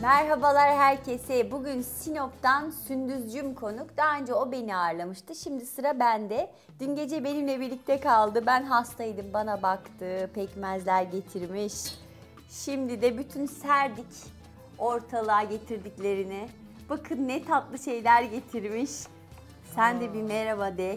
Merhabalar herkese. Bugün Sinop'tan Sündüzcüm konuk. Daha önce o beni ağırlamıştı. Şimdi sıra bende. Dün gece benimle birlikte kaldı. Ben hastaydım. Bana baktı. Pekmezler getirmiş. Şimdi de bütün serdik ortalığa getirdiklerini. Bakın ne tatlı şeyler getirmiş. Sen de bir merhaba de.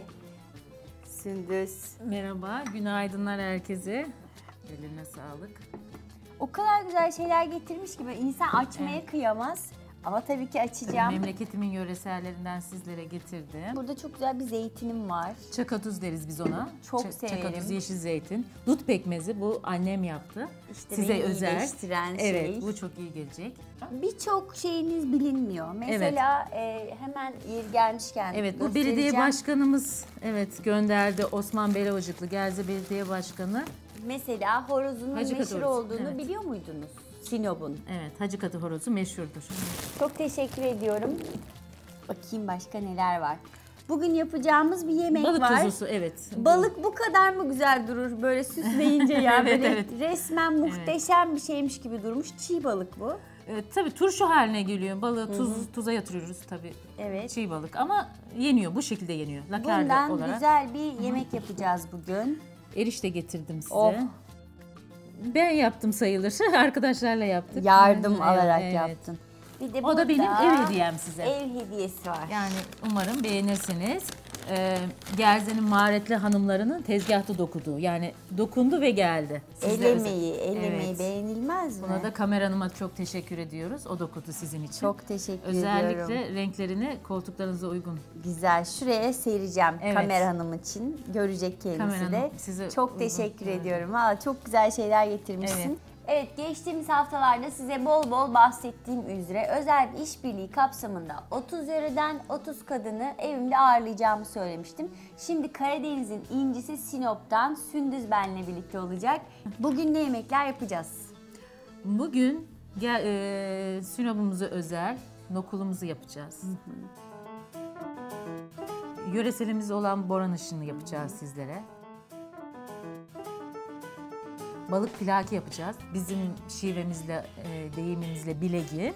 Sündüz. Merhaba, günaydınlar herkese. Eline sağlık. O kadar güzel şeyler getirmiş ki böyle insan açmaya kıyamaz. Ama tabii ki açacağım. Memleketimin yöresellerinden sizlere getirdim. Burada çok güzel bir zeytinim var. Çakatuz deriz biz ona. Çok severim. Çakatuz, yeşil zeytin. Dut pekmezi, bu annem yaptı. İşte size beni özel. iyileştiren Evet, şey. bu çok iyi gelecek. Birçok şeyiniz bilinmiyor. Mesela hemen yeri gelmişken Evet, bu belediye başkanımız gönderdi. Osman Belavacıklı, Gerze Belediye Başkanı. Mesela horozunun Hacı meşhur Katı horozu, olduğunu biliyor muydunuz? Sinop'un. Evet, Hacı Katı horozu meşhurdur. Çok teşekkür ediyorum. Bakayım başka neler var. Bugün yapacağımız bir yemek Balık var. kuzusu, evet. Balık bu kadar mı güzel durur böyle süsleyince ya? Evet, böyle evet. resmen muhteşem bir şeymiş gibi durmuş. Çiğ balık bu. Tabii turşu haline geliyor. Balığı tuza yatırıyoruz tabii. Evet. Çiğ balık ama yeniyor, bu şekilde yeniyor. Lakarda Bundan olarak. güzel bir yemek yapacağız bugün. Erişte getirdim size. Oh. Ben yaptım sayılır. Arkadaşlarla yaptık. Yardım Evet, alarak evet. yaptın. Bir de O da benim burada ev hediyem size. Ev hediyesi var. Yani umarım beğenirsiniz. Gerze'nin maharetli hanımlarının tezgahta dokuduğu. Yani dokundu ve geldi. El emeği Evet. beğenilmez mi? Buna da kameranıma çok teşekkür ediyoruz. O dokudu sizin için. Çok teşekkür Özellikle ediyorum. renklerini koltuklarınıza uygun. Güzel. Şuraya sereceğim Evet. Kamer Hanım için. Görecek kendisi Kamer de. Hanım size Çok uygun. teşekkür Evet. ediyorum. Valla çok güzel şeyler getirmişsin. Evet. Evet, geçtiğimiz haftalarda size bol bol bahsettiğim üzere özel bir işbirliği kapsamında 30 yöreden 30 kadını evimde ağırlayacağımı söylemiştim. Şimdi Karadeniz'in incisi Sinop'tan Sündüz benle birlikte olacak. Bugün ne yemekler yapacağız? Bugün Sinop'umuza özel nokulumuzu yapacağız. Yöreselimiz olan boranışını yapacağız sizlere. Balık pilaki yapacağız. Bizim şivemizle, deyimimizle bilegi.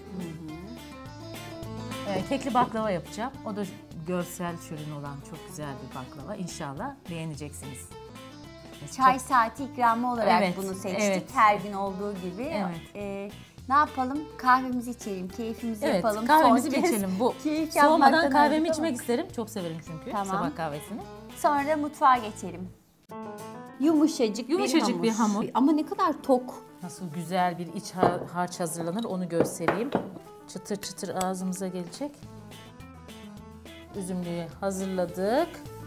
Kekli baklava yapacağım. O da görsel şölen olan çok güzel bir baklava. İnşallah beğeneceksiniz. Çay saati ikramı olarak Evet, bunu seçtik. evet. Her gün olduğu gibi. Evet. Ne yapalım? Kahvemizi içelim, keyfimizi Evet, yapalım. kahvemizi Son kez içelim. Bu keyif soğumadan yapmaktan kahvemi öldük içmek ama. isterim. Çok severim çünkü sabah kahvesini. Sonra da mutfağa geçelim. Yumuşacık Bir hamur. Ama ne kadar tok. Nasıl güzel bir iç harç hazırlanır onu göstereyim. Çıtır çıtır ağzımıza gelecek. Üzümlüğü hazırladık.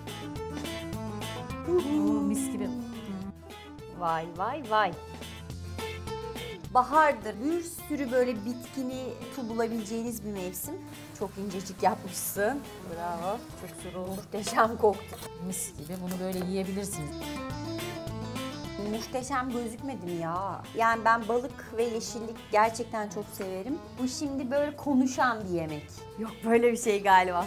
Mis gibi. Vay vay vay. Bahardır. Bir sürü böyle bitkini bulabileceğiniz bir mevsim. Çok incecik yapmışsın. Bravo. Çok güzel oldu. Muhteşem koktu. Mis gibi bunu böyle yiyebilirsiniz. Muhteşem gözükmedi mi ya? Yani ben balık ve yeşillik gerçekten çok severim. Bu şimdi böyle konuşan bir yemek. Yok böyle bir şey galiba.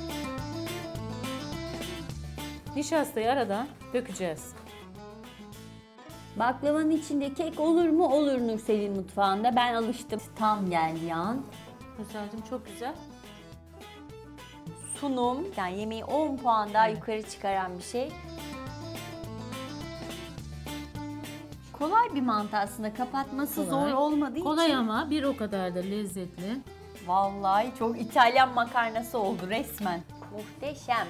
Nişastayı aradan dökeceğiz. Baklavanın içinde kek olur mu? Olur Nursel'in mutfağında. Ben alıştım. Tam geldi yan. Güzelcim çok güzel. Sunum. Yani yemeği 10 puan daha yukarı çıkaran bir şey. Kolay bir mantı aslında. Kapatması Kolay. zor olmadığı Kolay için. ama bir o kadar da lezzetli. Vallahi çok İtalyan makarnası oldu resmen. Muhteşem.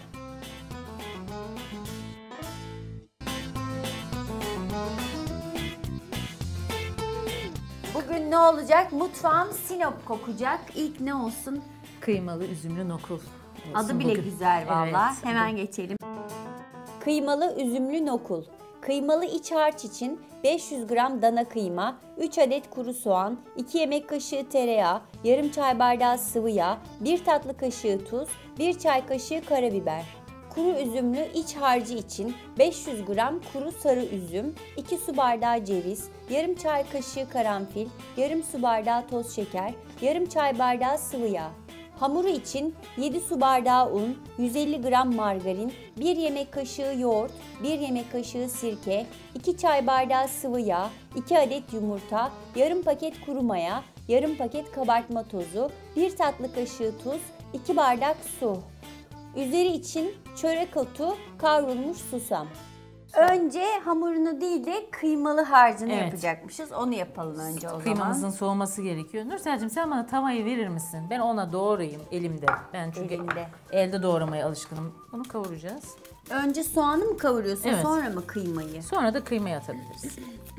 Bugün ne olacak? Mutfağım Sinop kokacak. İlk ne olsun? Kıymalı üzümlü nokul. olsun Adı bile bugün. güzel valla. Evet. Hemen geçelim. Kıymalı üzümlü nokul. Kıymalı iç harç için 500 gram dana kıyma, 3 adet kuru soğan, 2 yemek kaşığı tereyağı, yarım çay bardağı sıvı yağ, 1 tatlı kaşığı tuz, 1 çay kaşığı karabiber. Kuru üzümlü iç harcı için 500 gram kuru sarı üzüm, 2 su bardağı ceviz, yarım çay kaşığı karanfil, yarım su bardağı toz şeker, yarım çay bardağı sıvı yağ. Hamuru için 7 su bardağı un, 150 gram margarin, 1 yemek kaşığı yoğurt, 1 yemek kaşığı sirke, 2 çay bardağı sıvı yağ, 2 adet yumurta, yarım paket kuru maya, yarım paket kabartma tozu, 1 tatlı kaşığı tuz, 2 bardak su. Üzeri için çörek otu, kavrulmuş susam. Önce hamurunu değil de kıymalı harcını Evet. yapacakmışız. Onu yapalım önce o zaman. Kıymamızın soğuması gerekiyor. Nursel'cim sen bana tavayı verir misin? Ben ona doğrayayım elimde. Ben çünkü Elinde. elde doğramaya alışkınım. Bunu kavuracağız. Önce soğanı mı kavuruyorsun, Evet. sonra mı kıymayı? Sonra da kıymayı atabiliriz.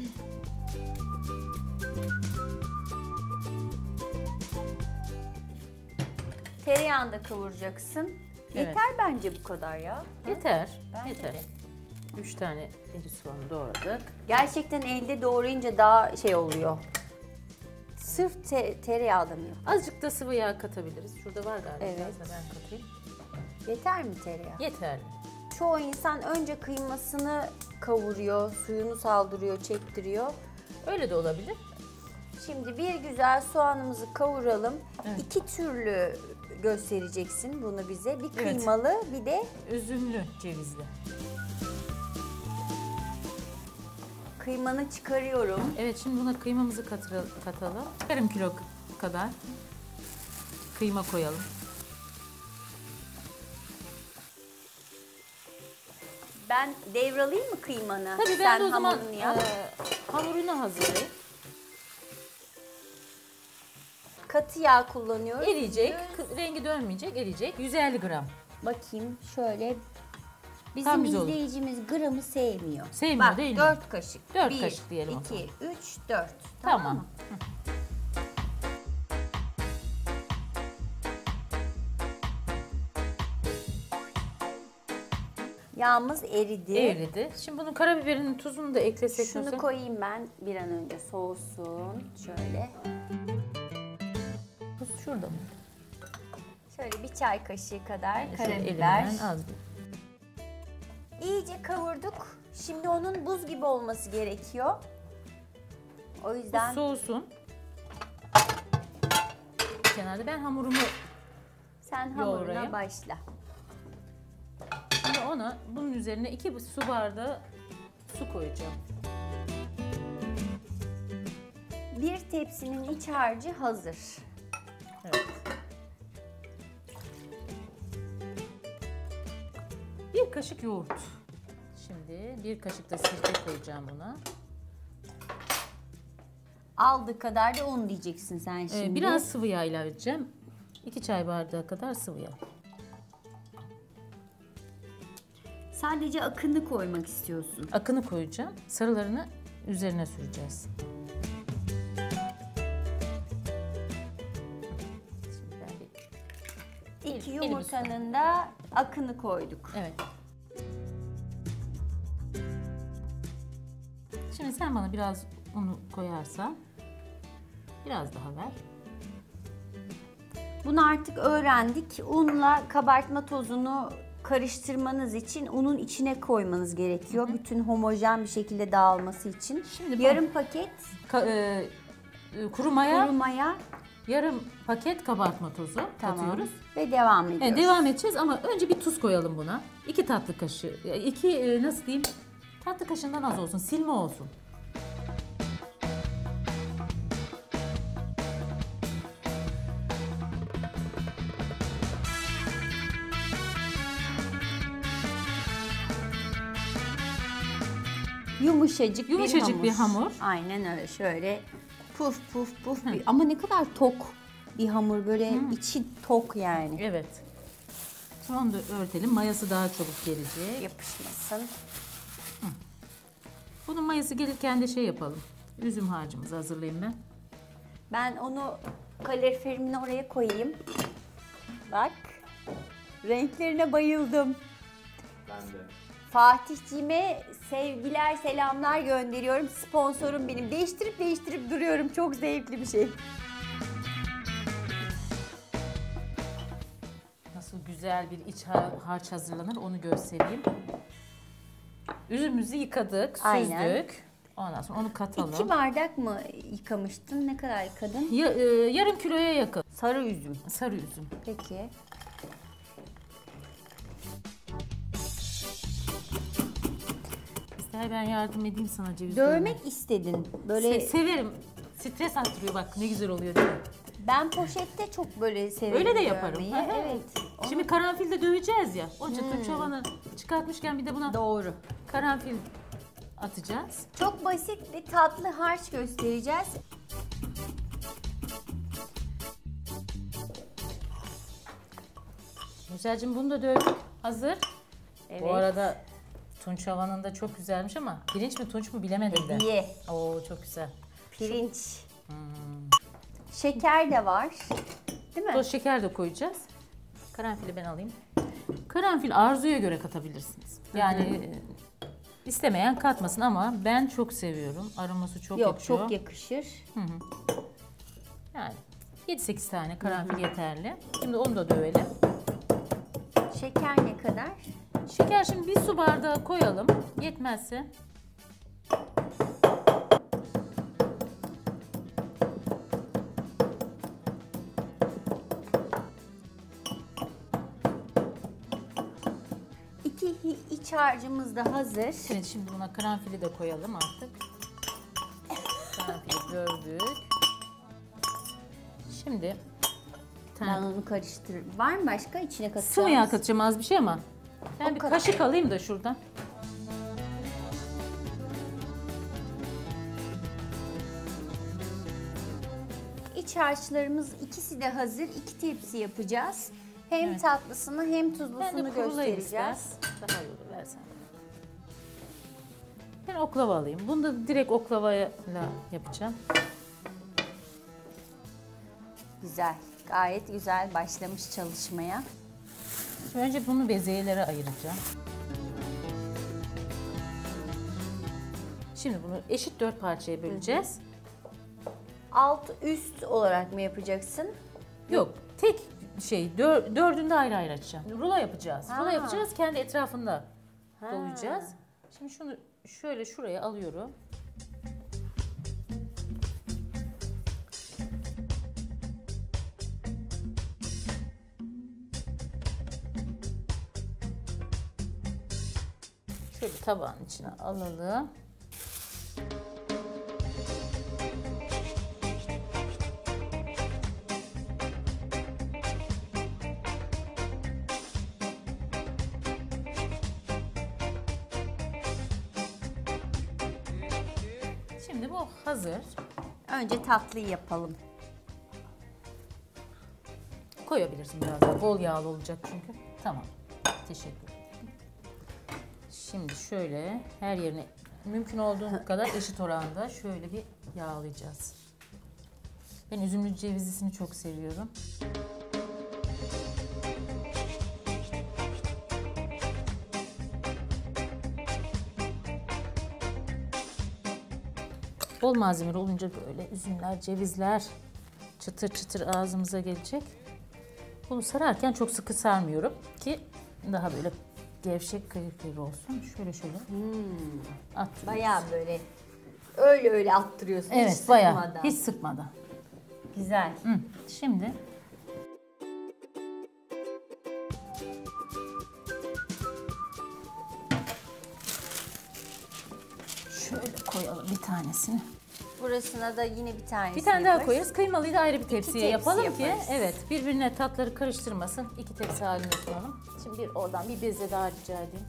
Tereyağını da kavuracaksın. Evet. Yeter bence bu kadar ya. Yeter. Bence Yeter. de. 3 tane iri soğanı doğradık. Gerçekten elde doğrayınca daha şey oluyor. Sırf tereyağı da mı yok? Azıcık da sıvı yağ katabiliriz. Şurada var galiba. Evet. Biraz da ben katayım. Yeter mi tereyağı? Yeterli. Çoğu insan önce kıymasını kavuruyor, suyunu saldırıyor, çektiriyor. Öyle de olabilir. Şimdi bir güzel soğanımızı kavuralım. Evet. 2 türlü göstereceksin bunu bize. Bir Evet. kıymalı, bir de Üzümlü cevizli. kıymanı çıkarıyorum. Evet, şimdi buna kıymamızı katalım. Yarım kilo kadar kıyma koyalım. Ben devralayayım mı kıymanı? Tabii ben Sen de o zaman hamurunu yap. hamurunu hazırlayayım. Katı yağ kullanıyoruz. Eriyecek, rengi dönmeyecek, eriyecek. 150 gram. Bakayım şöyle. Bizim Tam güzel olur. izleyicimiz gramı sevmiyor. Sevmiyor Bak, değil mi? 4 kaşık. 4 1, kaşık diyelim o 2, zaman. 3, 4. Tamam. mı? Yağımız eridi. Eridi. Şimdi bunun karabiberinin tuzunu da eklesek. Şunu Nursel. koyayım ben bir an önce soğusun. Şöyle. Tuz şurada mı? Şöyle bir çay kaşığı kadar Şöyle karabiber. elimden az bir. İyice kavurduk. Şimdi onun buz gibi olması gerekiyor. O Bu yüzden soğusun. Kenarda ben hamurumu sen hamuruna yoğurayım. başla. şimdi ona bunun üzerine 2 su bardağı su koyacağım. Bir tepsinin iç harcı hazır. Evet. Bir kaşık yoğurt. Şimdi bir kaşık da sirke koyacağım buna. Aldığı kadar da un diyeceksin sen şimdi. Biraz sıvı yağ ilave edeceğim. 2 çay bardağı kadar sıvı yağ. Sadece akını koymak istiyorsun. Akını koyacağım. Sarılarını üzerine süreceğiz. Şimdi ben bir... İki elimi yumurtanın da akını koyduk. Evet. Şimdi sen bana biraz unu koyarsan biraz daha ver. Bunu artık öğrendik. Unla kabartma tozunu karıştırmanız için unun içine koymanız gerekiyor. Bütün homojen bir şekilde dağılması için. Şimdi yarım paket kuru maya, kuru maya yarım paket kabartma tozu katıyoruz. ve devam ediyoruz. Evet, devam edeceğiz ama önce bir tuz koyalım buna. 2 tatlı kaşığı, 2 nasıl diyeyim? Tatlı kaşığından az olsun, silme olsun. Yumuşacık Bir hamur. Aynen öyle. Şöyle puf puf puf. Ama ne kadar tok bir hamur. Böyle içi tok yani. Evet. Sonra onu da örtelim. Mayası daha çabuk gelecek. Yapışmasın. Bunun mayası gelirken de şey yapalım. Üzüm harcımızı hazırlayayım ben. Ben onu kaloriferimin oraya koyayım. Bak. Renklerine bayıldım. Ben de. Fatihciğime sevgiler, selamlar gönderiyorum. Sponsorum benim. Değiştirip duruyorum. Çok zevkli bir şey. Nasıl güzel bir iç harç hazırlanır onu göstereyim. Üzümümüzü yıkadık, süzdük. Aynen. Ondan sonra onu katalım. 2 bardak mı yıkamıştın? Ne kadar yıkadın? Yarım kiloya yakın. Sarı üzüm. Sarı üzüm. Peki. İster ben yardım edeyim sana ceviz Dövmek istedin. Böyle severim. Stres attırıyor bak ne güzel oluyor değil mi? Ben poşette çok böyle severim. Öyle de yaparım. görmeyi. Hı hı. Evet. Şimdi karanfil de döveceğiz ya. Onun için tunçavanı çıkartmışken bir de buna Doğru. karanfil atacağız. Çok basit bir tatlı harç göstereceğiz. Güzelcim bunu da dövdük. Hazır. Evet. Bu arada tunç havanın da çok güzelmiş ama pirinç mi tunç mu bilemedim de. Hediye. Oo çok güzel. Pirinç. Şeker de var. Değil mi? Toz şeker de koyacağız. Karanfili ben alayım. Karanfil arzuya göre katabilirsiniz. Yani istemeyen katmasın ama ben çok seviyorum. Aroması çok Yok, yakışıyor. çok yakışır. Yani 7-8 tane karanfil yeterli. Şimdi onu da dövelim. Şeker ne kadar? Şeker şimdi bir su bardağı koyalım. Yetmezse İç harcımız da hazır. evet, şimdi buna karanfili de koyalım artık. Karanfili dövdük. Şimdi bir Ben tane onu karıştırırım. Var mı başka içine katacağımız? sıvı yağ katacağım az bir şey ama ben O bir kadar. kaşık alayım da şuradan. İç harçlarımız ikisi de hazır. 2 tepsi yapacağız. Hem Evet. tatlısını hem Ben de tuzlusunu kurulayım göstereceğiz. ister. Daha iyi olur versen. Ben oklava alayım. Bunu da direkt oklavayla yapacağım. Güzel. Gayet güzel başlamış çalışmaya. Şimdi önce bunu bezeyelere ayıracağım. Şimdi bunu eşit 4 parçaya böleceğiz. Alt üst olarak mı yapacaksın? Yok, tek şey dördünde ayrı ayrı açacağım. Rulo yapacağız. Ha. Rulo yapacağız, kendi etrafında dolayacağız. Şimdi şunu şöyle şuraya alıyorum. Şöyle tabağın içine alalım. Şimdi bu hazır. Önce tatlıyı yapalım. Koyabilirsin biraz daha. Bol yağlı olacak çünkü. Tamam. Teşekkür ederim. Şimdi şöyle her yerine mümkün olduğu kadar eşit oranda şöyle bir yağlayacağız. Ben üzümlü cevizlisini çok seviyorum. Bol malzemeli olunca böyle üzümler, cevizler çıtır çıtır ağzımıza gelecek. Bunu sararken çok sıkı sarmıyorum ki daha böyle gevşek kıyır kıyır olsun. Şöyle şöyle atıyoruz. Bayağı böyle öyle attırıyorsun. hiç Evet, bayağı sıkmadan. hiç sıkmadan. Güzel. Hı. Şimdi şöyle koyalım bir tanesini. Burasına da yine bir tanesi Bir tane daha yaparız. koyarız. Kıymalıyı da ayrı bir tepsiye tepsi yapalım ki yaparız. evet birbirine tatları karıştırmasın. 2 tepsi halinde sunalım. Şimdi bir oradan bir beze daha rica edeyim.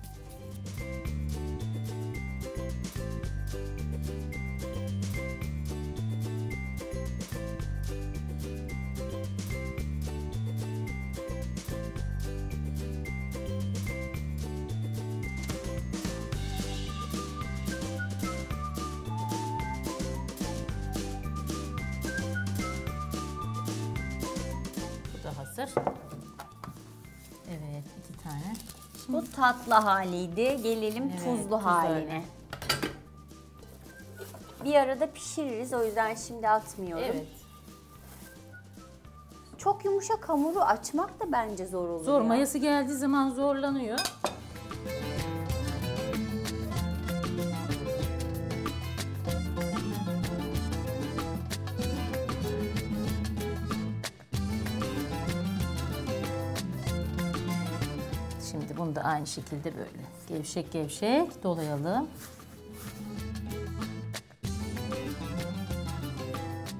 Bu da hazır. Evet 2 tane. Bu tatlı haliydi. Gelelim Evet, tuzlu tuzlu haline. Bir arada pişiririz. O yüzden şimdi atmıyorum. Evet. Çok yumuşak hamuru açmak da bence zor olur. Zor ya. mayası geldiği zaman zorlanıyor. Şimdi bunu da aynı şekilde böyle gevşek gevşek dolayalım.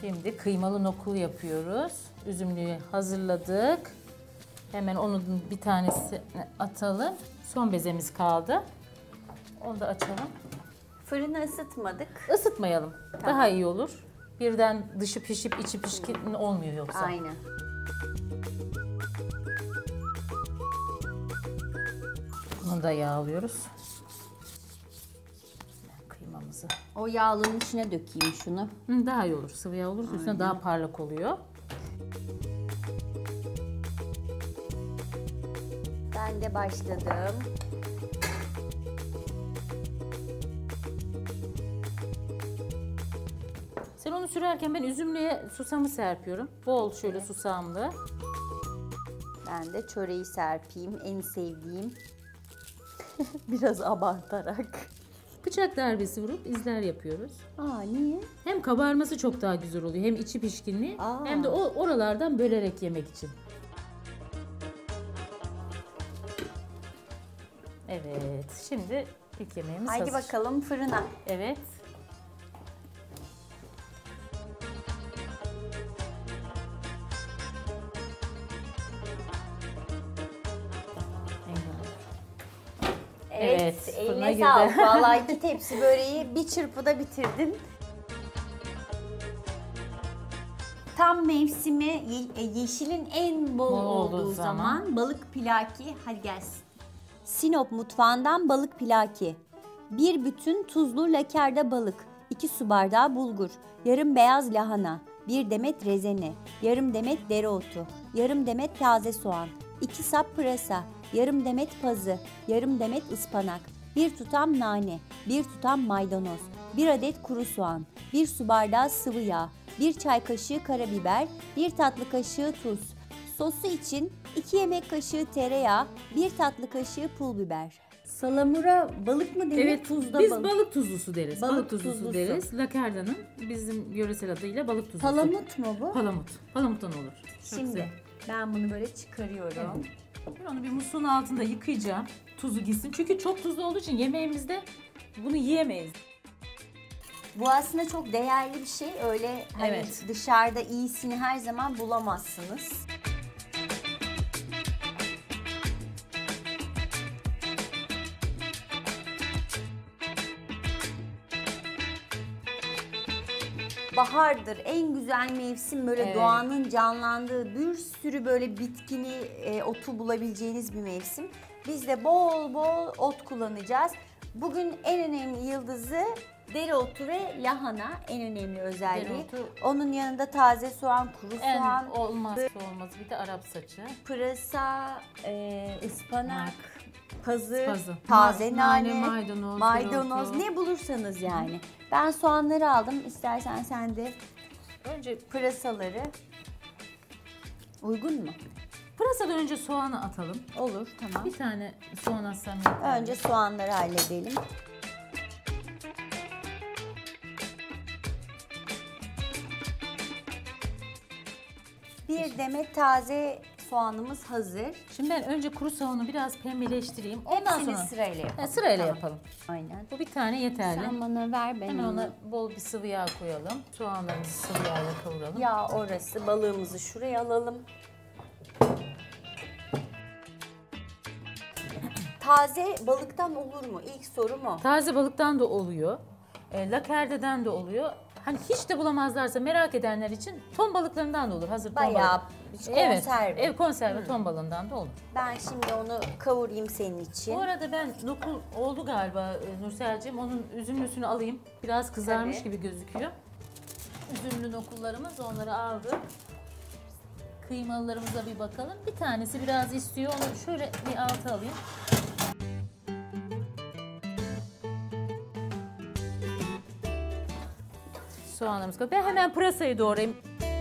Şimdi kıymalı nokul yapıyoruz. Üzümlüyü hazırladık. Hemen onun bir tanesini atalım. Son bezemiz kaldı. Onu da açalım. Fırını ısıtmadık. Isıtmayalım. Daha iyi olur. Birden dışı pişip içi pişkin olmuyor yoksa. Aynen. Bunu da yağlıyoruz. Kıymamızı. O yağlının içine dökeyim şunu. Daha iyi olur. Sıvı yağ olursa üstüne daha parlak oluyor. Ben de başladım. Sen onu sürerken ben üzümlüye susamı serpiyorum. Bol şöyle susamlı. Ben de çöreği serpeyim. En sevdiğim. Biraz abartarak. Bıçak darbesi vurup izler yapıyoruz. Aa, niye? Hem kabarması çok daha güzel oluyor. Hem içi pişkinliği Aa. hem de o oralardan bölerek yemek için. Evet. Şimdi ilk yemeğimiz Haydi hazır. bakalım fırına. Evet. Evet, fırına eline girdi. sağlık. Vallahi 2 tepsi böreği bir çırpıda bitirdin. Tam mevsimi yeşilin en bol Bol olduğu olduğu zaman balık pilaki. Hadi gelsin. Sinop mutfağından balık pilaki. Bir bütün tuzlu lakerda balık, 2 su bardağı bulgur, yarım beyaz lahana, 1 demet rezene, yarım demet dereotu, yarım demet taze soğan, 2 sap pırasa, yarım demet pazı, yarım demet ıspanak, 1 tutam nane, 1 tutam maydanoz, 1 adet kuru soğan, 1 su bardağı sıvı yağ, 1 çay kaşığı karabiber, 1 tatlı kaşığı tuz. Sosu için 2 yemek kaşığı tereyağı, 1 tatlı kaşığı pul biber. Salamura balık mı denir? Evet, Tuzda biz balık. balık tuzlusu deriz. Balık Balık tuzlusu tuzlusu. deriz. Lakarda'nın bizim yöresel adıyla balık tuzlusu. Palamut mu bu? Palamut. Palamuttan olur. Çok Şimdi güzel. ben bunu böyle çıkarıyorum. Ben onu bir musluğun altında yıkayacağım. Tuzu gitsin. Çünkü çok tuzlu olduğu için yemeğimizde bunu yiyemeyiz. Bu aslında çok değerli bir şey. Öyle hani Evet. dışarıda iyisini her zaman bulamazsınız. Bahardır, en güzel mevsim, böyle Evet. doğanın canlandığı bir sürü böyle bitkini, otu bulabileceğiniz bir mevsim. Biz de bol bol ot kullanacağız. Bugün en önemli yıldızı dereotu ve lahana, en önemli özelliği. Dereotu. Onun yanında taze soğan, kuru En soğan, olmazsa olmaz bir de Arap saçı. pırasa, ıspanak, pazı, Pazı. taze nane, maydanoz, dereotu. ne bulursanız yani. Ben soğanları aldım. İstersen sen de Önce pırasaları. Uygun mu? pırasadan önce soğanı atalım. Olur, tamam. Bir tane soğan atsam yeter. Önce soğanları halledelim. Bir demet taze soğanımız hazır. Şimdi ben önce kuru soğanı biraz pembeleştireyim. Ondan Hepsini sonra sırayla yapalım. sırayla Tamam. yapalım. Aynen. Bu bir tane yeterli. Sen bana ver, ben Hemen onu. ona bol bir sıvı yağ koyalım. Soğanlarımızı sıvı yağla kavuralım. Ya orası, balığımızı şuraya alalım. Taze balıktan olur mu? İlk sorum o. Taze balıktan da oluyor. Lakerdeden de oluyor. Hani hiç de bulamazlarsa merak edenler için ton balıklarından da olur. Hazır ton Bayağı balık. konserve. Evet, konserve ton balığından da olur. Ben şimdi onu kavurayım senin için. Bu arada ben nokul oldu galiba Nurselciğim. Onun üzümlüsünü alayım. Biraz kızarmış Tabii. gibi gözüküyor. Üzümlü nokullarımız, onları aldık. Kıymalılarımıza bir bakalım. Bir tanesi biraz istiyor. Onu şöyle bir alta alayım. Soğanlarımız kaldı. Ben hemen pırasayı doğrayayım.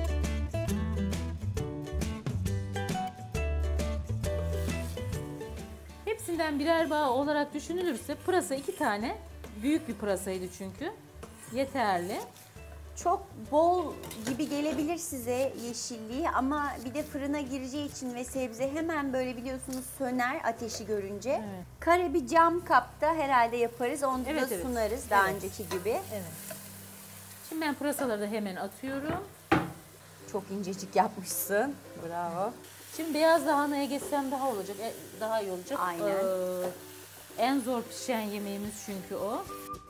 Hepsinden birer bağ olarak düşünülürse pırasa 2 tane. Büyük bir pırasaydı çünkü. Yeterli. Çok bol gibi gelebilir size yeşilliği ama bir de fırına gireceği için ve sebze hemen böyle biliyorsunuz söner ateşi görünce. Evet. Kare bir cam kapta herhalde yaparız. Onu da Evet, evet. sunarız daha Evet. önceki gibi. Evet. Şimdi ben pırasaları da hemen atıyorum. Çok incecik yapmışsın. Bravo. Şimdi beyaz lahanaya geçsem daha olacak. Daha iyi olacak. Aynen. En zor pişen yemeğimiz çünkü o.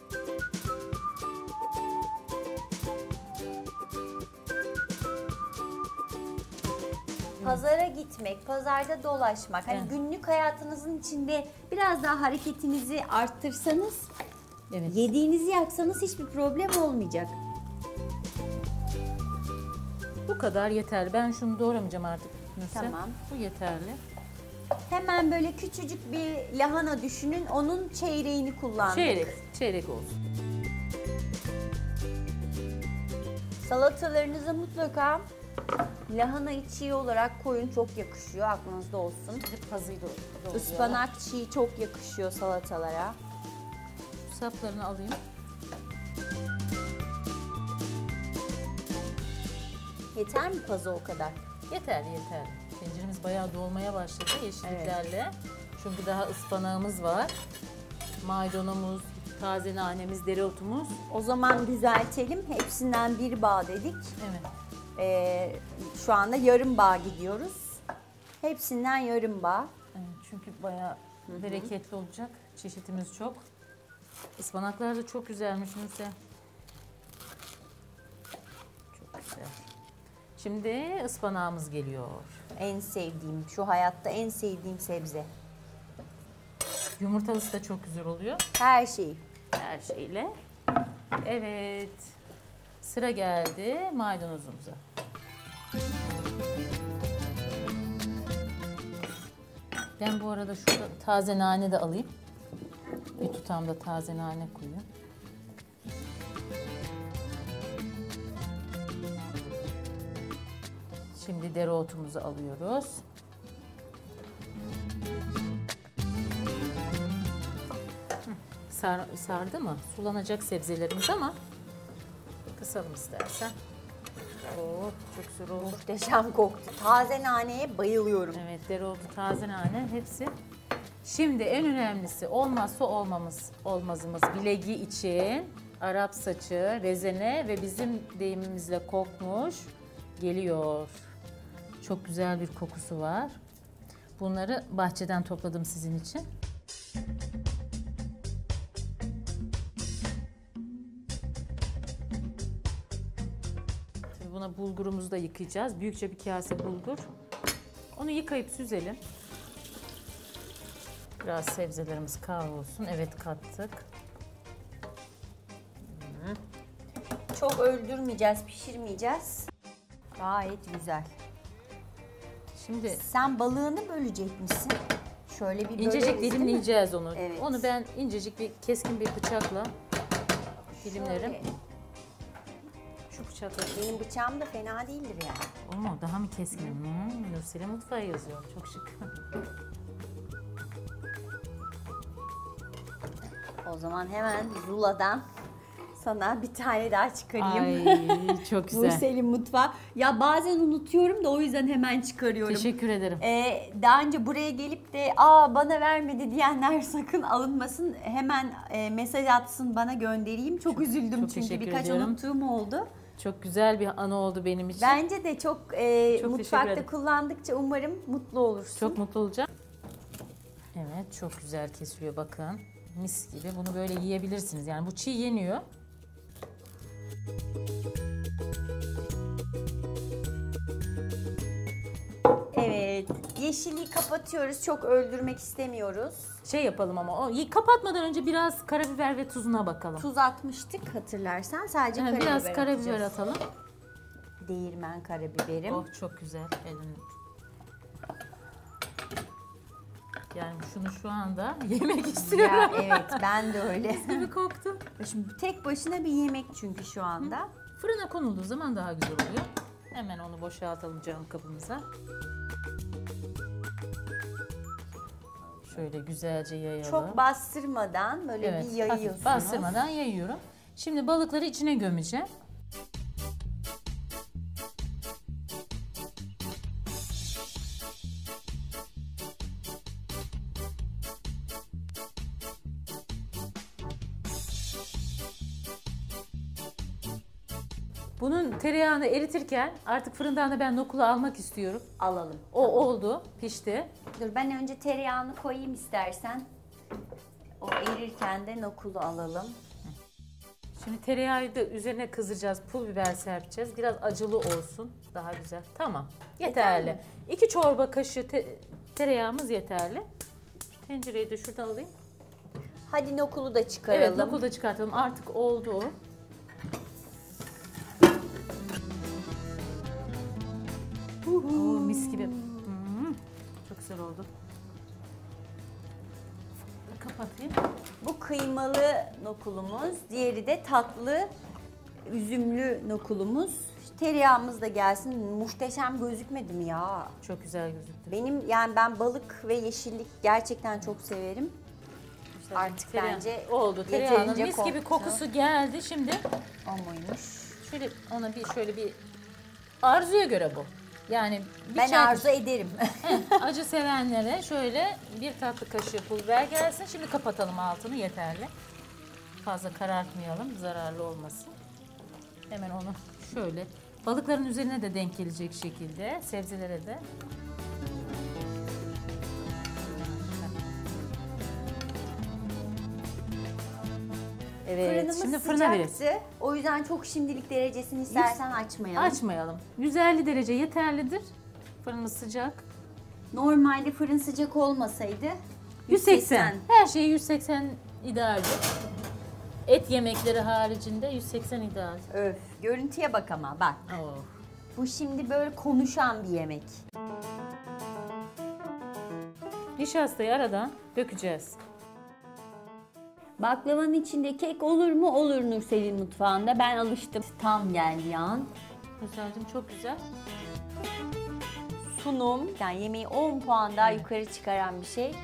Pazara gitmek, pazarda dolaşmak, hani Evet. günlük hayatınızın içinde biraz daha hareketinizi arttırsanız, Evet. yediğinizi yaksanız hiçbir problem olmayacak. Bu kadar yeterli. Ben şunu doğramayacağım artık. Nursel. Tamam. Bu yeterli. Hemen böyle küçücük bir lahana düşünün, onun çeyreğini kullandık. Çeyrek olsun. Salatalarınıza mutlaka lahana çiğ olarak koyun, çok yakışıyor, aklınızda olsun. Şimdi pazıyı doğrayalım. Ispanak çiğ çok yakışıyor salatalara. Saplarını alayım. Yeter mi pazı o kadar? Yeterli. Tenceremiz bayağı dolmaya başladı yeşilliklerle. Çünkü daha ıspanağımız var. Maydanozumuz, taze nanemiz, dereotumuz. O zaman düzeltelim. Hepsinden bir bağ dedik. Evet. Şu anda yarım bağ gidiyoruz. Hepsinden yarım bağ. Evet, çünkü bayağı bereketli olacak. Çeşitimiz çok. Ispanaklar da çok güzelmiş Nursel. Çok güzel. Şimdi ıspanağımız geliyor. En sevdiğim, şu hayatta en sevdiğim sebze. Yumurtalısı da çok güzel oluyor. Her şeyi. Her şeyle. Evet. Sıra geldi maydanozumuza. Ben bu arada şurada taze nane de alayım. Bir tutam da taze nane koyayım. Şimdi dereotumuzu alıyoruz. Sardı mı? Sulanacak sebzelerimiz ama kısalım istersen. Oo, çok güzel oldu. Muhteşem koktu. Taze naneye bayılıyorum. Evet, dereotu, taze nane hepsi. Şimdi en önemlisi olmazsa olmazımız bilegi için Arap saçı, rezene ve bizim deyimimizle kokmuş geliyor. Çok güzel bir kokusu var. Bunları bahçeden topladım sizin için. Tabii buna bulgurumuzu da yıkayacağız. Büyükçe bir kase bulgur. Onu yıkayıp süzelim. Biraz sebzelerimiz kavrulsun. Evet, kattık. Çok öldürmeyeceğiz, pişirmeyeceğiz. Gayet güzel. Şimdi Sen balığını bölecek misin? Şöyle bir böleriz, incecik değil mi? dilimleyeceğiz onu. Evet. Onu ben incecik bir keskin bir bıçakla dilimlerim. Şöyle. Şu bıçakla. Benim bıçağım da fena değildir yani. Oo, daha mı keskin? Nursel mutfağı yazıyor. Çok şık. O zaman hemen Zula'dan sana bir tane daha çıkarayım. Ay çok güzel. Nursel'in mutfağı. Ya bazen unutuyorum da o yüzden hemen çıkarıyorum. Teşekkür ederim. Daha önce buraya gelip de bana vermedi diyenler sakın alınmasın. Hemen mesaj atsın, bana göndereyim. Çok üzüldüm çok çünkü teşekkür birkaç ediyorum. unuttuğum oldu. Çok güzel bir anı oldu benim için. Bence de çok teşekkür mutfakta ederim. kullandıkça umarım mutlu olursun. Çok mutlu olacağım. Evet, çok güzel kesiliyor bakın. Mis gibi. Bunu böyle yiyebilirsiniz. Yani bu çiğ yeniyor. Evet, yeşili kapatıyoruz. Çok öldürmek istemiyoruz. Şey yapalım ama kapatmadan önce biraz karabiber ve tuzuna bakalım. Tuz atmıştık hatırlarsan. Sadece Yani karabiber biraz karabiber atacağız. atalım. Değirmen karabiberim. Oh, çok güzel. Elini. Yani şunu şu anda yemek istiyorum. Ya evet, ben de öyle. Gibi koktu. Şimdi tek başına bir yemek çünkü şu anda. Fırına konulduğu zaman daha güzel oluyor. Hemen onu boşaltalım cam kabımıza. Şöyle güzelce yayalım. Çok bastırmadan böyle evet, bir hafif yayıyorsunuz. bastırmadan yayıyorum. Şimdi balıkları içine gömeceğim. Bunun tereyağını eritirken artık fırından da ben nokulu almak istiyorum. Alalım. O oldu, pişti. Dur ben önce tereyağını koyayım istersen. O erirken de nokulu alalım. Şimdi tereyağı da üzerine kızacağız, pul biber serpeceğiz. Biraz acılı olsun, daha güzel. Tamam, yeterli. Yeter mi? 2 çorba kaşığı tereyağımız yeterli. Tencereyi de şuradan alayım. Hadi nokulu da çıkaralım. Evet, nokulu da çıkartalım. Artık oldu o. Oo, mis gibi. Çok güzel oldu. Kapatayım. Bu kıymalı nokulumuz. Diğeri de tatlı üzümlü nokulumuz. Tereyağımız da gelsin. Muhteşem gözükmedi mi ya? Çok güzel gözüktü. Benim yani ben balık ve yeşillik gerçekten çok severim. Artık Tereyağı bence oldu. Tereyağının yeterince mis gibi koktu. kokusu geldi. Şimdi O muymuş? şöyle ona şöyle bir arzuya göre bu. Yani bir Ben çay arzu ederim. acı sevenlere şöyle bir tatlı kaşığı pul biber gelsin. Şimdi kapatalım altını, yeterli. Fazla karartmayalım, zararlı olmasın. Hemen onu şöyle balıkların üzerine de denk gelecek şekilde, sebzelere de. Evet, Fırınımız şimdi fırına veririz. sıcaktı. O yüzden çok şimdilik derecesini istersen açmayalım. Açmayalım. 150 derece yeterlidir. Fırınımız sıcak. Normalde fırın sıcak olmasaydı 180. Her şey 180 idealdir. Et yemekleri haricinde 180 ideal. Öf, görüntüye bak ama bak. Oh. Bu şimdi böyle konuşan bir yemek. Nişastayı aradan dökeceğiz. Baklavanın içinde kek olur mu? Olur Nursel'in mutfağında. Ben alıştım. Tam geldi yan. Nursel'cim çok güzel. Sunum. Yani yemeği 10 puan daha yukarı çıkaran bir şey.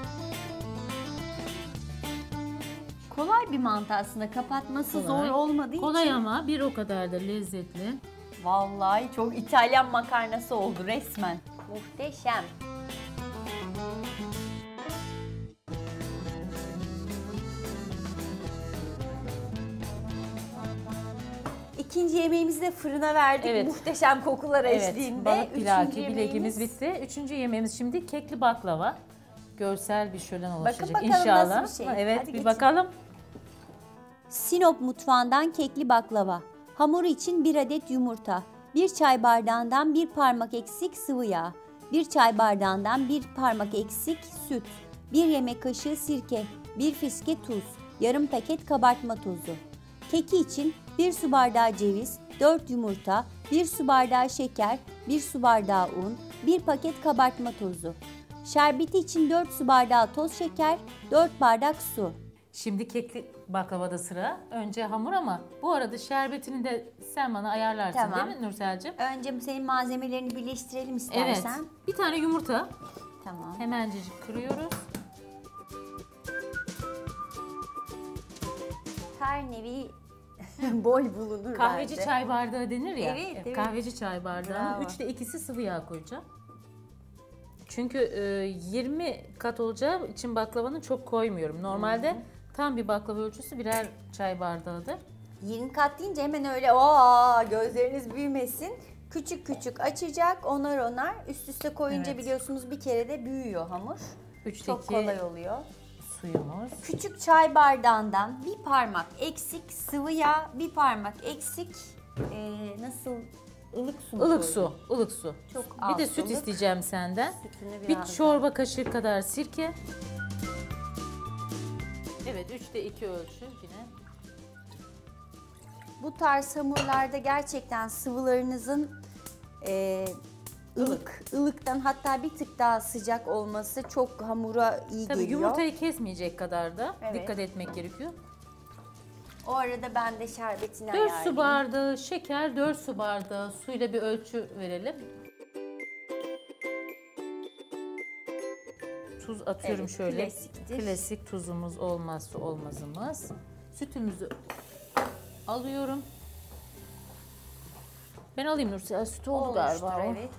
Kolay bir mantı aslında. Kapatması Kolay. zor olmadığı Kolay için. ama bir o kadar da lezzetli. Vallahi çok İtalyan makarnası oldu resmen. Muhteşem. İkinci yemeğimizi de fırına verdik. Evet. Muhteşem kokular eşliğinde. balık pilaki Üçüncü bilegimiz yemeğimiz- bitti. Üçüncü yemeğimiz şimdi kekli baklava. Görsel bir şölen oluşacak bakalım inşallah. nasıl bir şey. Evet, Hadi bir geçin. bakalım. Sinop mutfağından kekli baklava. Hamur için 1 adet yumurta, 1 çay bardağından 1 parmak eksik sıvı yağ, 1 çay bardağından 1 parmak eksik süt, 1 yemek kaşığı sirke, 1 fiske tuz, yarım paket kabartma tozu. Keki için 1 su bardağı ceviz, 4 yumurta, 1 su bardağı şeker, 1 su bardağı un, 1 paket kabartma tozu. Şerbeti için 4 su bardağı toz şeker, 4 bardak su. Şimdi kekli baklavada sıra. Önce hamur ama bu arada şerbetini de sen bana ayarlarsın Tamam. değil mi Nursel'cim? Önce senin malzemelerini birleştirelim Evet. istersen. Bir tane yumurta Tamam. hemencecik kırıyoruz. Her nevi bol bulunur Kahveci bence. çay bardağı denir ya. Evet, evet. Kahveci çay bardağının Bravo. 3'te 2'si sıvı yağ koyacağım. Çünkü 20 kat olacağı için baklavanın çok koymuyorum. Normalde tam bir baklava ölçüsü birer çay bardağıdır. 20 kat deyince hemen öyle gözleriniz büyümesin. Küçük küçük açacak onar üst üste koyunca Evet. biliyorsunuz bir kere de büyüyor hamur. 3'te Çok 2 kolay oluyor. suyumuz. Küçük çay bardağından bir parmak eksik sıvı yağ, bir parmak eksik nasıl ılık su mu Ilık koydun? su, ılık su. Çok Bir az de süt ılık. isteyeceğim senden. Sütünü Bir biraz çorba kaşığı kadar sirke. Evet, 3'te 2 ölçü yine. Bu tarz hamurlarda gerçekten sıvılarınızın ılıktan hatta bir tık daha sıcak olması çok hamura iyi Tabii geliyor. yumurtayı kesmeyecek kadar da Evet. dikkat etmek gerekiyor. O arada ben de şerbetini 4 ayarlayayım. su bardağı şeker, 4 su bardağı suyla bir ölçü verelim. Tuz atıyorum Evet, şöyle. klasiktir. Klasik tuzumuz olmazsa olmazımız. Sütümüzü alıyorum. Ben alayım Nursel. Sütü oldu Olmuştur, galiba. o. evet.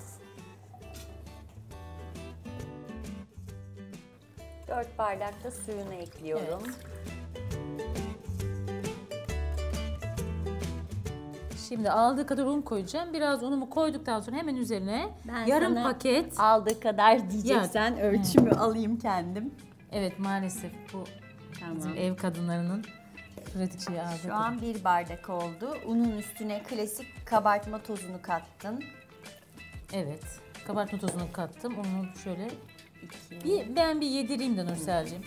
4 bardak da suyunu ekliyorum. Evet. Şimdi aldığı kadar un koyacağım. Biraz unumu koyduktan sonra hemen üzerine Ben yarım sana paket. aldığı kadar diyeceksen ölçümü alayım kendim. Evet, maalesef bu bizim Tamam. ev kadınlarının pratik şeyi aldığı Şu kadar. an 1 bardak oldu. Unun üstüne klasik kabartma tozunu kattın. Evet. Kabartma tozunu kattım. Onu şöyle 2. ben bir yedireyim de Nursel'cim.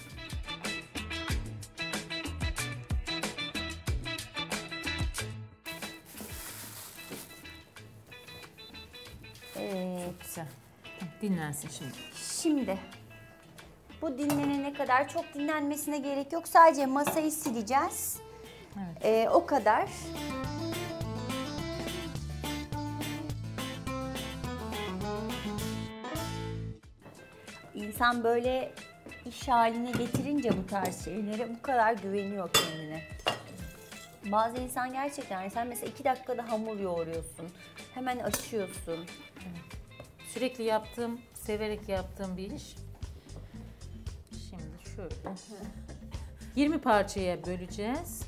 Evet. Güzel. Dinlensin şimdi. Şimdi bu dinlenene kadar çok dinlenmesine gerek yok. Sadece masayı sileceğiz. Evet. O kadar. İnsan böyle iş haline getirince bu tarz şeylere bu kadar güveniyor kendine. Bazı insan gerçekten sen mesela 2 dakikada hamur yoğuruyorsun. Hemen açıyorsun. Sürekli yaptığım, severek yaptığım bir iş. Şimdi şöyle 20 parçaya böleceğiz.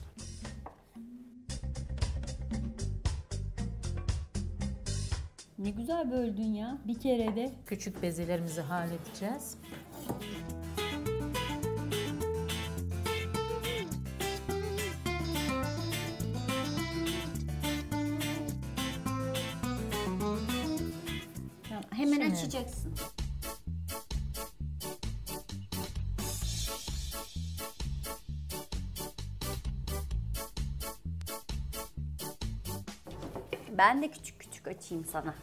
Ne güzel böldün ya bir kerede. Küçük bezelerimizi halledeceğiz. Hemen Şimdi. açacaksın. Ben de küçük küçük açayım sana.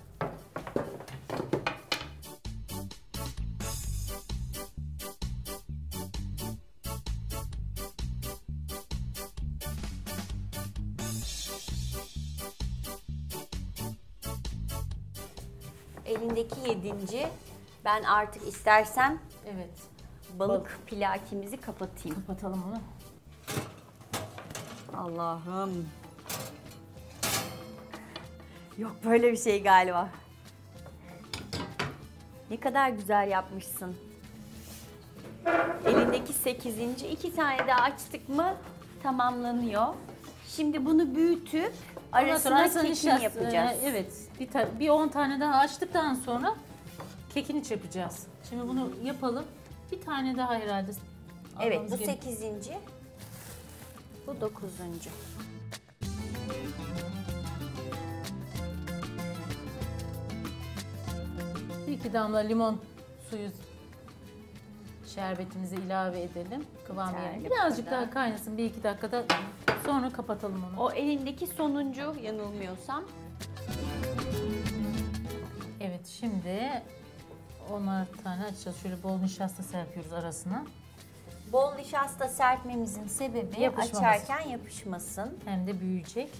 Elindeki 7. Ben artık istersem Evet. balık plakimizi kapatayım. Kapatalım onu. Allah'ım. Yok böyle bir şey galiba. Ne kadar güzel yapmışsın. Elindeki 8. 2 tane daha açtık mı tamamlanıyor. Şimdi bunu büyütüp Ondan sonra arasına kekini nişasta- yapacağız. Evet. Bir 10 tane daha açtıktan sonra kekini çırpacağız. Şimdi bunu yapalım. Bir tane daha herhalde. Evet, almamız bu gerek. 8. Bu 9. Bir iki damla limon suyu şerbetimizi ilave edelim. Kıvamı Yeterli yerine. bu Birazcık kadar. daha kaynasın. 1-2 dakikada sonra kapatalım onu. O elindeki sonuncu yanılmıyorsam. Evet, şimdi 10'ar tane açacağız. Şöyle bol nişasta serpiyoruz arasına. Bol nişasta serpmemizin sebebi Yapışmaması. açarken yapışmasın. Hem de büyüyecek.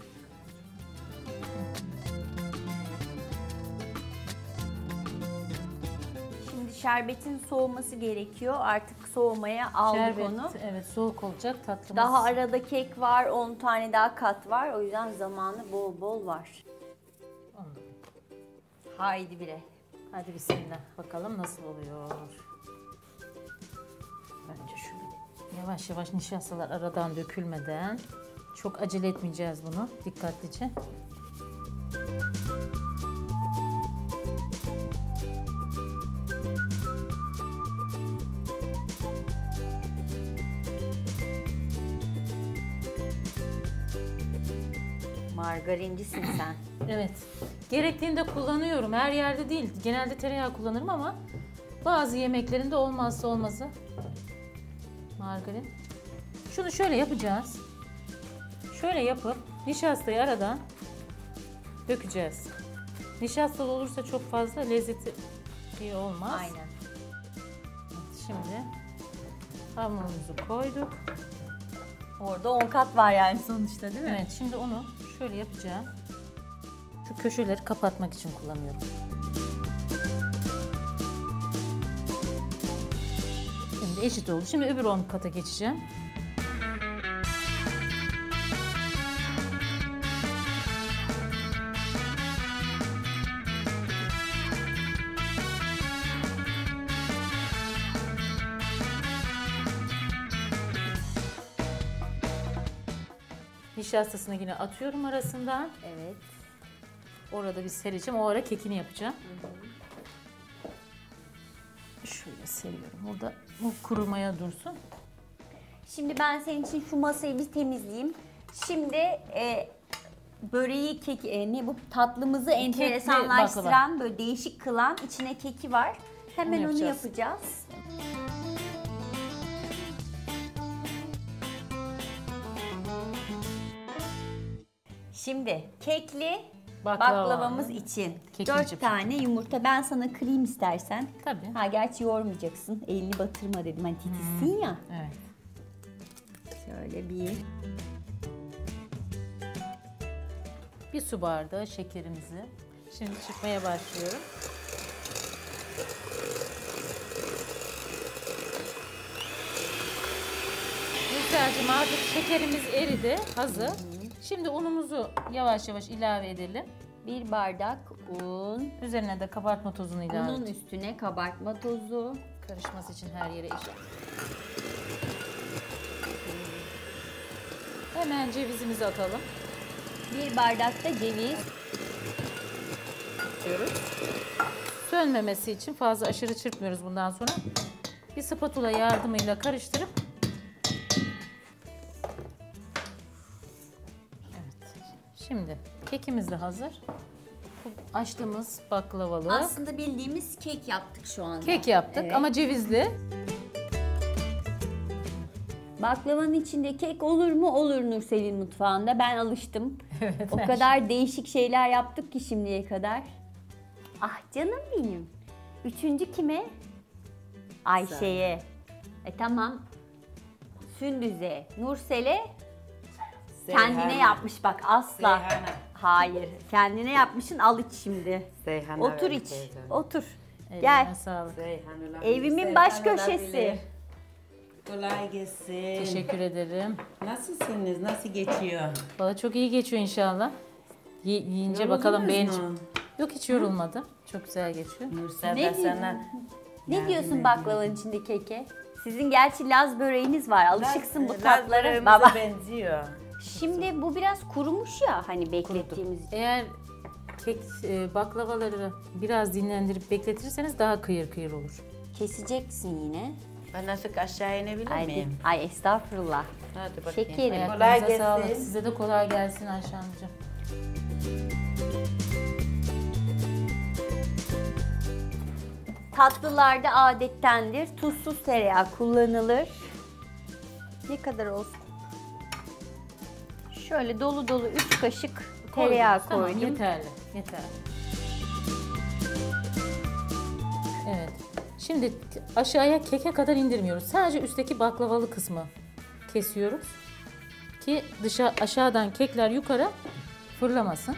Şimdi şerbetin soğuması gerekiyor. Artık soğumaya aldık Şerbet, onu. evet, soğuk olacak tatlımız. Daha arada kek var, 10 tane daha kat var. O yüzden zamanı bol bol var. Onu da- Haydi bire. Hadi bismillah. Bakalım nasıl oluyor. Bence şöyle yavaş yavaş nişastalar aradan dökülmeden. Çok acele etmeyeceğiz bunu. Dikkatlice. Margarincisin sen. Evet. Gerektiğinde kullanıyorum. Her yerde değil. Genelde tereyağı kullanırım ama bazı yemeklerinde olmazsa olmazı margarin. Şunu şöyle yapacağız. Şöyle yapıp nişastayı aradan dökeceğiz. Nişastalı olursa çok fazla lezzeti iyi olmaz. Aynen. Evet, şimdi hamurumuzu koyduk. Orada 10 kat var yani sonuçta değil mi? Evet, şimdi onu şöyle yapacağım. Şu köşeleri kapatmak için kullanıyorum. Şimdi eşit oldu. Şimdi öbür 10 kata geçeceğim. Nişastasını yine atıyorum arasından. Evet. Orada bir sereceğim. O ara kekini yapacağım. Şöyle seriyorum. Burada bu kurumaya dursun. Şimdi ben senin için şu masayı bir temizleyeyim. Şimdi böreği, ne bu tatlımızı enteresanlaştıran, böyle değişik kılan içine keki var. Hemen onu yapacağız. Şimdi kekli baklavamız için 4 tane yumurta. Ben sana kırayım istersen. Tabii. Ha, gerçi yoğurmayacaksın. Elini batırma dedim. Hani titizsin ya. Evet. Şöyle bir su bardağı şekerimizi. Şimdi çırpmaya başlıyorum. Nursel'cim artık şekerimiz eridi, hazır. Şimdi unumuzu yavaş yavaş ilave edelim. 1 bardak un. Üzerine de kabartma tozunu ilave Unun edelim. üstüne kabartma tozu. Karışması için her yere eşit. Hemen cevizimizi atalım. 1 bardak da ceviz. Sönmemesi için fazla aşırı çırpmıyoruz bundan sonra. Bir spatula yardımıyla karıştırıp şimdi kekimiz de hazır. Bu açtığımız baklavalı. Aslında bildiğimiz kek yaptık şu anda. Kek yaptık ama cevizli. Baklavanın içinde kek olur mu? Olur Nursel'in mutfağında. Ben alıştım. Evet, o kadar değişik şeyler yaptık ki şimdiye kadar. Ah canım benim. 3. kime? Ayşe'ye. Tamam. Sündüz'e. Nursel'e. Kendine yapmış bak asla. Hayır. Kendine yapmışsın, al iç şimdi. Otur iç. Otur. Gel. Evimin baş köşesi. Kolay gelsin. Teşekkür ederim. Nasılsınız? Nasıl geçiyor? Valla çok iyi geçiyor inşallah. Yiyince Yoruldunuz bakalım mu? beğenecek. Yok, hiç yorulmadım. Çok güzel geçiyor. Nursel Ne de sana Ne diyorsun baklavanın içinde keke? Sizin gerçi Laz böreğiniz var. Alışıksın bu tatlara. Baba benziyor. Şimdi bu biraz kurumuş ya, hani beklettiğimiz. Eğer kek baklavaları biraz dinlendirip bekletirseniz daha kıyır kıyır olur. Keseceksin yine. Ben nasıl aşağı inebilir miyim? Ay estağfurullah. Hadi bakayım. Şekerim. Kolay Ayaklarınıza sağlık. gelsin. Size de kolay gelsin Ayşe Hanımcığım. Tatlılarda adettendir. Tuzsuz tereyağı kullanılır. Ne kadar olsun? Şöyle dolu dolu 3 kaşık tereyağı Tamam, koydum. yeterli. Yeterli. Evet. Şimdi aşağıya keke kadar indirmiyoruz. Sadece üstteki baklavalı kısmı kesiyoruz. Ki aşağıdan kekler yukarı fırlamasın.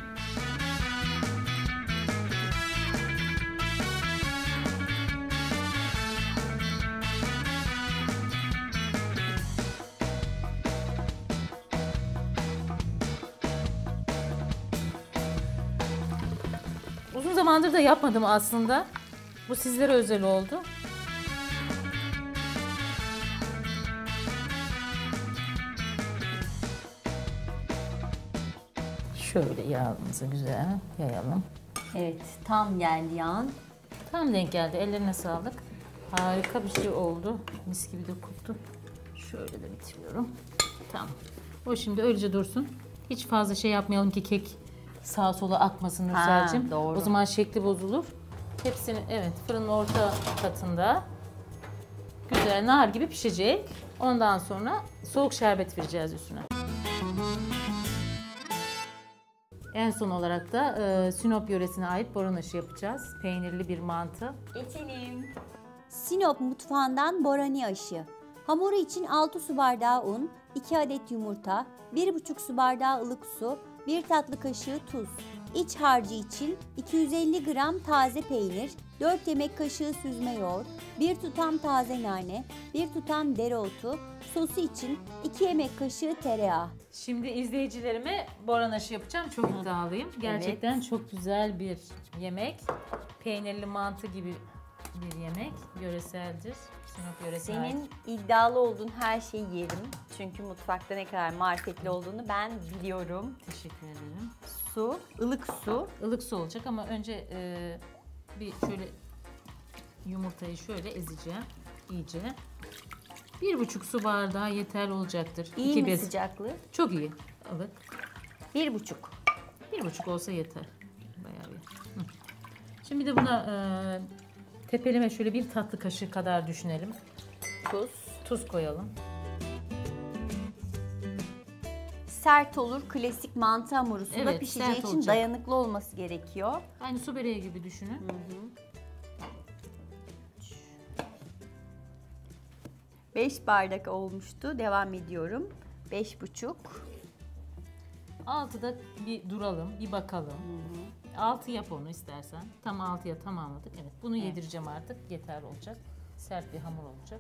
Uzun zamandır da yapmadım aslında. Bu sizlere özel oldu. Şöyle yağımızı güzel yayalım. Evet, tam geldi yağın. Tam denk geldi. Ellerine sağlık. Harika bir şey oldu. Mis gibi de koktu. Şöyle de bitiriyorum. Tamam. O şimdi öylece dursun. Hiç fazla şey yapmayalım ki kek sağa sola akmasın Nursel'cim. Doğru. O zaman şekli bozulur. Hepsini fırının orta katında güzel nar gibi pişecek. Ondan sonra soğuk şerbet vereceğiz üstüne. En son olarak da Sinop yöresine ait boran yapacağız. Peynirli bir mantı. Geçelim. Sinop mutfağından borani aşı. Hamuru için 6 su bardağı un, 2 adet yumurta, 1,5 su bardağı ılık su, 1 tatlı kaşığı tuz. İç harcı için 250 gram taze peynir, 4 yemek kaşığı süzme yoğurt, 1 tutam taze nane, 1 tutam dereotu, sosu için 2 yemek kaşığı tereyağı. Şimdi izleyicilerime boran aşı yapacağım. Çok iddialıyım. Gerçekten çok güzel bir yemek. Peynirli mantı gibi bir yemek. Yöreseldir. Sinop yöresel. Senin iddialı olduğun her şeyi yerim. Çünkü mutfakta ne kadar marifetli olduğunu ben biliyorum. Teşekkür ederim. Su, ılık su. Ilık su olacak ama önce bir şöyle yumurtayı şöyle ezeceğim iyice. 1,5 su bardağı yeterli olacaktır. İyi 2 mi bez. sıcaklığı? Çok iyi. Ilık. 1,5. 1,5 olsa yeter. Bayağı bir. Hı. Şimdi de buna tepeleme şöyle bir tatlı kaşığı kadar düşünelim. Tuz. Tuz koyalım. Sert olur, klasik mantı hamuru suda Evet, pişeceği sert için olacak. dayanıklı olması gerekiyor. Aynı su böreği gibi düşünün. 5 bardak olmuştu. Devam ediyorum. 5,5. 6'da bir duralım, bir bakalım. 6 yap onu istersen. Tam 6'ya tamamladık. Evet, bunu yedireceğim artık. Yeterli olacak. Sert bir hamur olacak.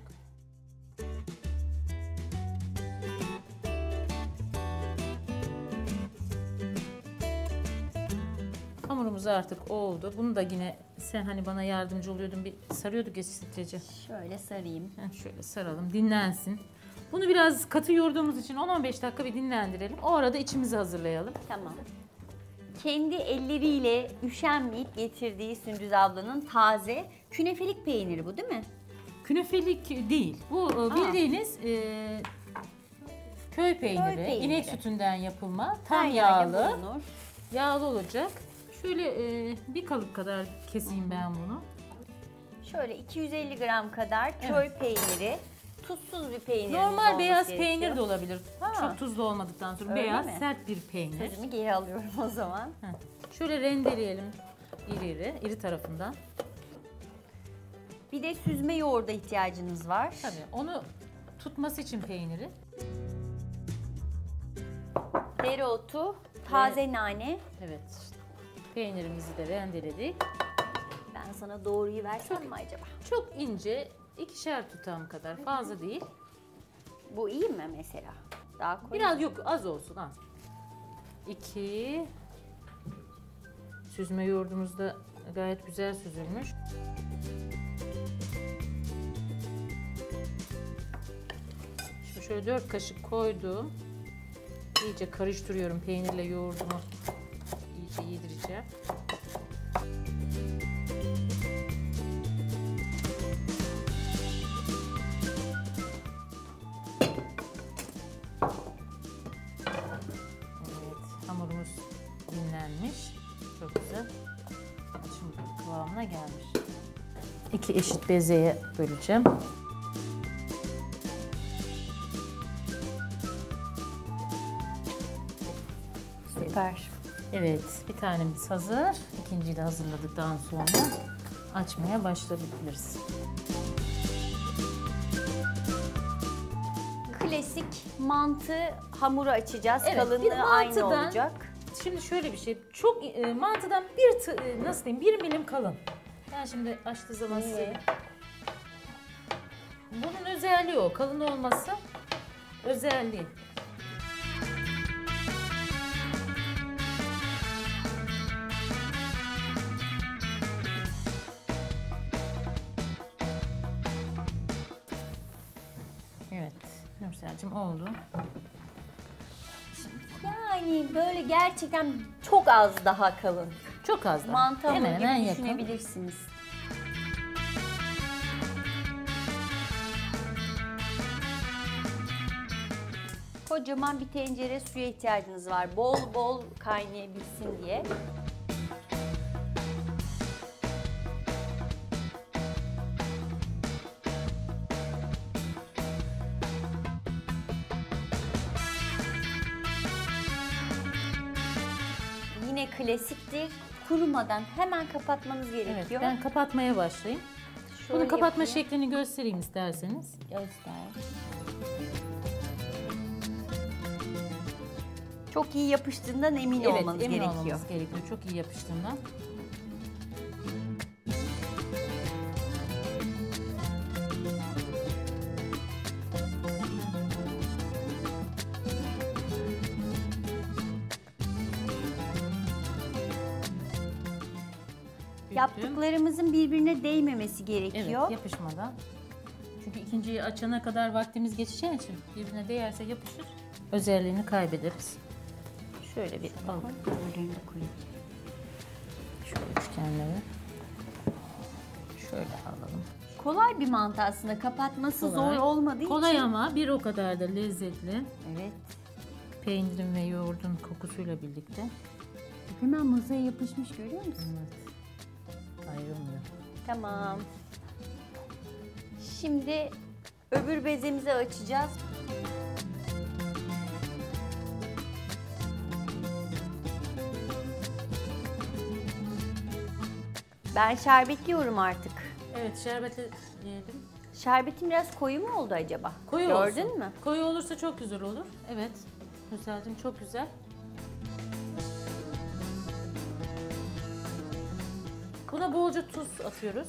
Hamurumuz artık oldu. Bunu da yine sen hani bana yardımcı oluyordun, bir sarıyorduk ya streci. Şöyle sarayım. Şöyle saralım, dinlensin. Bunu biraz katı yoğurduğumuz için 10-15 dakika bir dinlendirelim. O arada içimizi hazırlayalım. Tamam. Kendi elleriyle üşenmeyip getirdiği Sündüz ablanın taze künefelik peyniri bu değil mi? Künefelik değil. Bu bildiğiniz köy peyniri, peyniri. inek sütünden yapılma, tam Her yerde yağlı. bulunur. Yağlı olacak. Şöyle bir kalıp kadar keseyim ben bunu. Şöyle 250 gram kadar köy peyniri. Tuzsuz bir peynir. Normal beyaz peynir de olabilir. Ha. Çok tuzlu olmadıktan sonra Öyle beyaz mi? sert bir peynir. Sözümü geri alıyorum o zaman. Şöyle rendeleyelim iri tarafından. Bir de süzme yoğurda ihtiyacınız var. Tabii onu tutması için peyniri. Dereotu, taze nane. Evet. Peynirimizi de rendeledik. Ben sana doğruyu versem mi acaba? Çok ince, 2'şer tutam kadar, fazla değil. Bu iyi mi mesela? Daha koyu. Biraz yok, az olsun, az. 2. Süzme yoğurdumuz da gayet güzel süzülmüş. Şöyle 4 kaşık koydum. İyice karıştırıyorum peynirle yoğurdumu. İyice yedireceğim. Evet, hamurumuz dinlenmiş. Çok güzel. Şimdi kıvamına gelmiş. 2 eşit bezeye böleceğim. Süper. Evet, bir tanemiz hazır. İkinciyi de hazırladıktan sonra açmaya başlayabiliriz. Klasik mantı hamuru açacağız. Evet, bir Kalınlığı aynı mantıdan- olacak. Şimdi şöyle bir şey, çok mantıdan nasıl diyeyim, 1 milim kalın. Ben şimdi açtığı zaman size... Bunun özelliği o, kalın olması özelliği. Evet, Nursel'cim oldu. Yani böyle gerçekten çok az daha kalın. Çok az da. Mantı hamuru hemen hemen gibi yakın. düşünebilirsiniz. Kocaman bir tencere suya ihtiyacınız var. Bol bol kaynayabilsin diye. Yine klasiktir. Kurumadan hemen kapatmanız Evet, gerekiyor. ben kapatmaya başlayayım. Şöyle Bunu kapatma yapayım. şeklini göstereyim isterseniz. Göster. Çok iyi yapıştığından emin Evet, olmanız emin gerekiyor. olmamız gerekiyor. Çok iyi yapıştığından. Yaptıklarımızın birbirine değmemesi Evet, gerekiyor. yapışmadan. Çünkü ikinciyi açana kadar vaktimiz geçeceği için birbirine değerse yapışır. Özelliğini kaybederiz. Şöyle bir alalım. Öbürlerini de koyayım. Şöyle üçgenleri. Şöyle alalım. Kolay bir mantı aslında. Kapatması Kolay. zor olmadığı Kolay için. ama bir o kadar da lezzetli. Evet. Peynirin ve yoğurdun kokusuyla birlikte. Hemen masaya yapışmış, görüyor musun? Evet. Ayrılmıyor. Tamam. Şimdi öbür bezemizi açacağız. Ben şerbetliyorum artık. Evet, şerbeti yiyelim. Şerbetin biraz koyu mu oldu acaba? Koyu Gördün olsun. mü? Koyu olursa çok güzel olur. Evet. Nursel'cim çok güzel. Buna bolca tuz atıyoruz.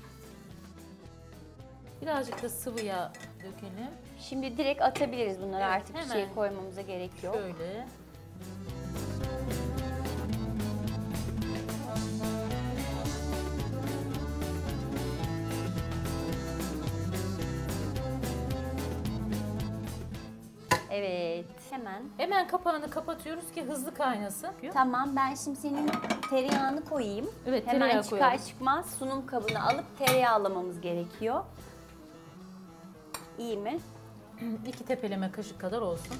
Birazcık da sıvı yağ dökelim. Şimdi direkt atabiliriz bunları, Evet, artık bir hemen. şey koymamıza gerek yok. Şöyle. Evet, hemen. Hemen kapağını kapatıyoruz ki hızlı kaynasın. Tamam, ben şimdi senin tereyağını koyayım. Evet, Hemen tereyağı çıkar koyalım. çıkmaz sunum kabını alıp tereyağlamamız gerekiyor. İyi mi? 2 tepeleme kaşık kadar olsun.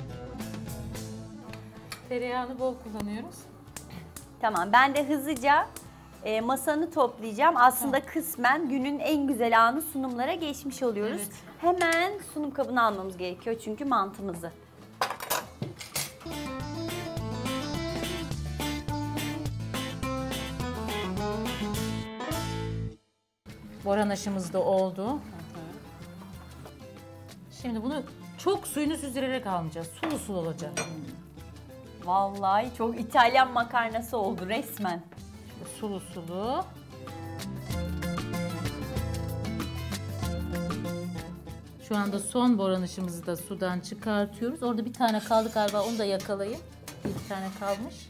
Tereyağını bol kullanıyoruz. Tamam, ben de hızlıca masanı toplayacağım. Aslında kısmen günün en güzel anı sunumlara geçmiş oluyoruz. Evet. Hemen sunum kabını almamız gerekiyor çünkü mantımızı. Boran aşımız da oldu. Şimdi bunu çok suyunu süzülerek almayacağız. Sulu sulu olacak. Vallahi çok İtalyan makarnası oldu resmen. Sulu sulu. Şu anda son boranışımızı da sudan çıkartıyoruz. Orada bir tane kaldı galiba, onu da yakalayın. Bir tane kalmış.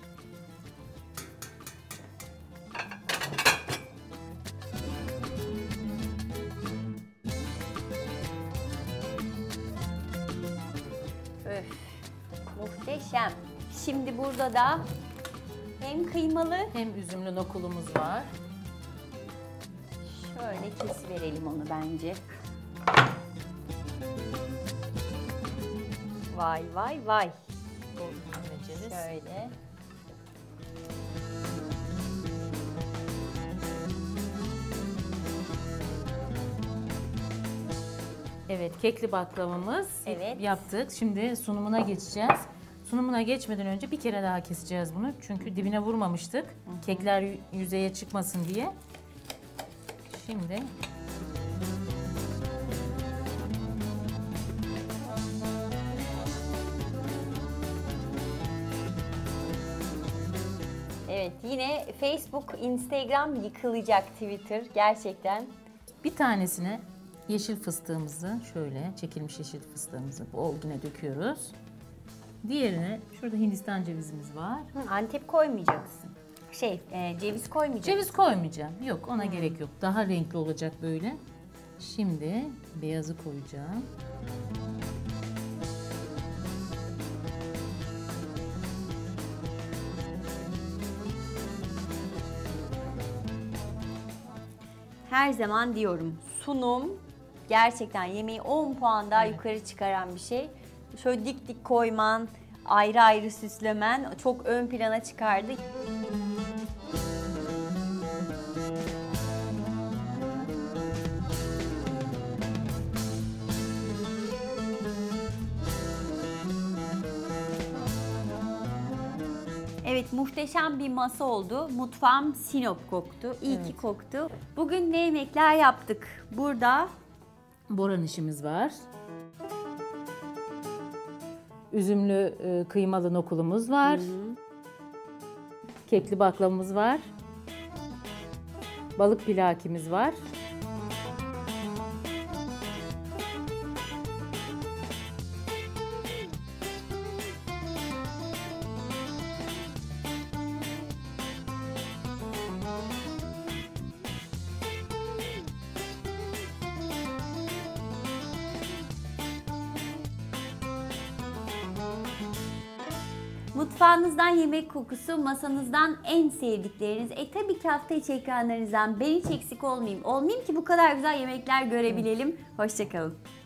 Öf, muhteşem. Şimdi burada da hem kıymalı, Hem üzümlü nokulumuz var. şöyle kesiverelim onu bence. Vay vay vay. Bol üzüm ve ceviz. Şöyle. Evet, kekli baklavamız Evet. yaptık. Şimdi sunumuna geçeceğiz. Sunumuna geçmeden önce bir kere daha keseceğiz bunu. Çünkü dibine vurmamıştık. Kekler yüzeye çıkmasın diye. Şimdi Evet, yine Facebook, Instagram yıkılacak, Twitter gerçekten. bir tanesine yeşil fıstığımızı, şöyle çekilmiş yeşil fıstığımızı bol yine döküyoruz. Diğerine şurada Hindistan cevizimiz var. Antep koymayacaksın. Ceviz koymayacaksın. Ceviz koymayacağım. Yok, ona gerek yok. Daha renkli olacak böyle. Şimdi beyazı koyacağım. Her zaman diyorum, sunum gerçekten yemeği 10 puan daha yukarı çıkaran bir şey. Şöyle dik dik koyman, ayrı ayrı süslemen çok ön plana çıkardı. Evet, muhteşem bir masa oldu. Mutfağım Sinop koktu. İyi ki koktu. Bugün ne yemekler yaptık? Burada Boran işimiz var. Üzümlü kıymalı nokulumuz var. Kekli baklavamız var. Balık pilakimiz var. Mutfağınızdan yemek kokusu, masanızdan en sevdikleriniz. Tabii ki hafta içi ekranlarınızdan ben hiç eksik olmayayım. Olmayayım ki bu kadar güzel yemekler görebilelim. Hoşça kalın.